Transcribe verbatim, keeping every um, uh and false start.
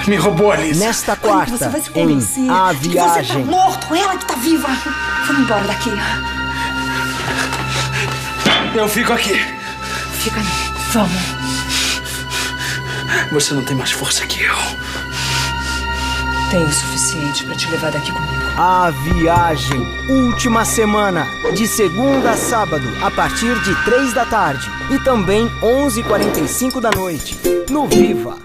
Me roubou, Alice. Nesta quarta, Você vai se em convencer A de que você tá Viagem. morto, ela que tá viva. Vamos embora daqui. Eu fico aqui. Fica aí. Vamos. Você não tem mais força que eu. Tenho o suficiente pra te levar daqui comigo. A Viagem, última semana, de segunda a sábado, a partir de três da tarde. E também onze e quarenta e cinco da noite, no Viva.